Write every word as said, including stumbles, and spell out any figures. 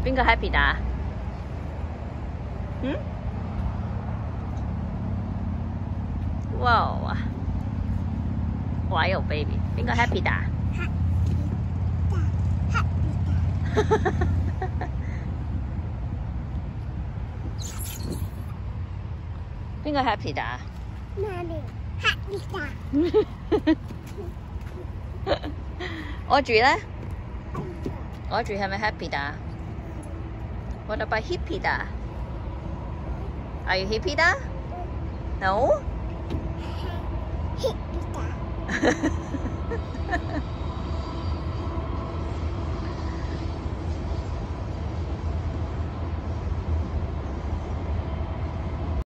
邊個 happy 打？嗯？哇！哇喲 baby， 邊個 happy 打？邊個 happy 打？ 媽咪 happy 打。 Audrey 咧 ？Audrey 係咪 happy 打 ？What about hippie 打 ？Are you hippie 打 ？No？ happy 打。